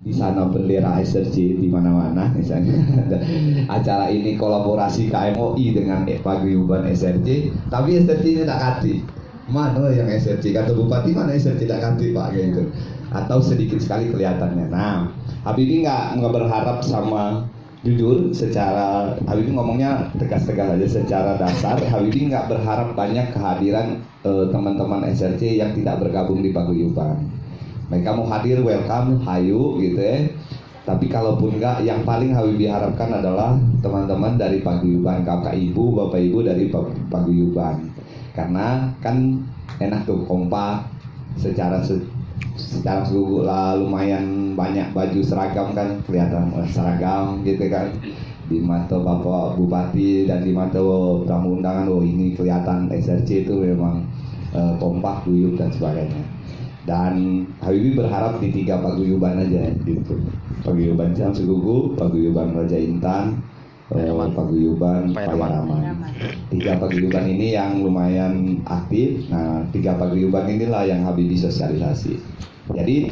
di sana bendera SRC di mana-mana misalnya. Acara ini kolaborasi KMOI dengan paguyuban SRC, tapi SRC tidak kanti. Mana yang SRC, kata bupati, mana SRC tidak kanti Pak, gitu. Atau sedikit sekali kelihatannya. Nah, Habibie nggak berharap sama, jujur secara Habibie ngomongnya tegas-tegas aja, secara dasar Habibie nggak berharap banyak kehadiran teman-teman SRC yang tidak bergabung di paguyuban. Mereka mau hadir, welcome, hayu gitu ya. Tapi kalaupun enggak, yang paling Habibie harapkan adalah teman-teman dari paguyuban, kakak ibu, bapak ibu dari paguyuban. Karena kan enak tuh kompak, secara seluruh lah, lumayan banyak baju seragam kan, kelihatan seragam gitu kan. Di mata bapak bupati dan di mata tamu undangan, oh ini kelihatan SRC itu memang kompak, guyup dan sebagainya. Dan Habibie berharap di 3 paguyuban aja gitu. Paguyuban Syamsugugu, paguyuban Raja Intan, paguyuban Payaraman. 3 paguyuban ini yang lumayan aktif. Nah, 3 paguyuban inilah yang Habibie sosialisasi. Jadi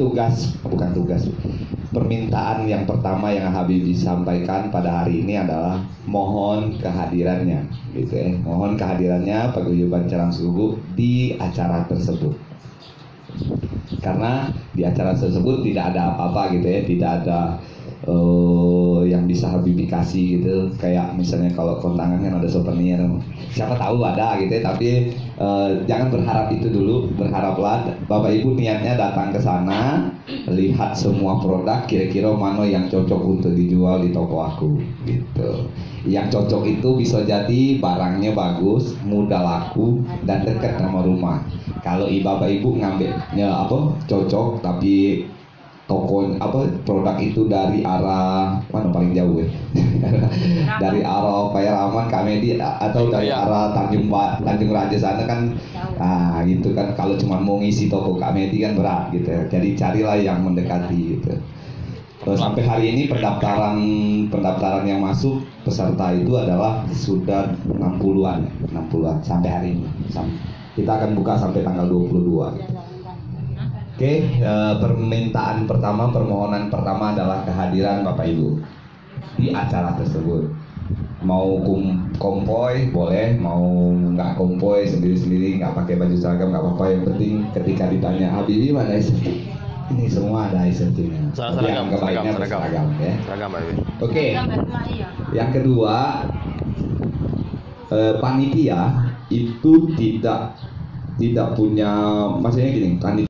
permintaan yang pertama yang Habibie sampaikan pada hari ini adalah mohon kehadirannya gitu ya. Mohon kehadirannya paguyuban Syamsugugu di acara tersebut. Karena di acara tersebut tidak ada apa-apa gitu ya, tidak ada yang bisa Habibie kasih gitu. Kayak misalnya kalau kondangan kan ada souvenir, siapa tahu ada gitu ya, tapi jangan berharap itu dulu. Berharaplah Bapak Ibu niatnya datang ke sana, lihat semua produk, kira-kira mana yang cocok untuk dijual di toko aku gitu. Yang cocok itu bisa jadi barangnya bagus, mudah laku, dan dekat sama rumah. Kalau bapak ibu ngambilnya cocok, tapi toko produk itu dari arah mana paling jauh ya? Dari arah Payaraman, Kamedi, atau dari arah Tanjung Raja sana kan, nah gitu kan. Kalau cuma mau ngisi toko Kamedi kan berat gitu ya. Jadi carilah yang mendekati gitu. Sampai hari ini pendaftaran yang masuk peserta itu adalah sudah 60-an sampai hari ini. Kita akan buka sampai tanggal 22. Oke, permohonan pertama adalah kehadiran Bapak Ibu di acara tersebut. Mau konvoy boleh, mau nggak konvoy sendiri-sendiri, nggak pakai baju seragam nggak apa-apa. Yang penting ketika ditanya Habibie mana SRC, ini semua ada SRC-nya. Seragam ya. Oke. Yang kedua, panitia itu tidak punya, maksudnya gini,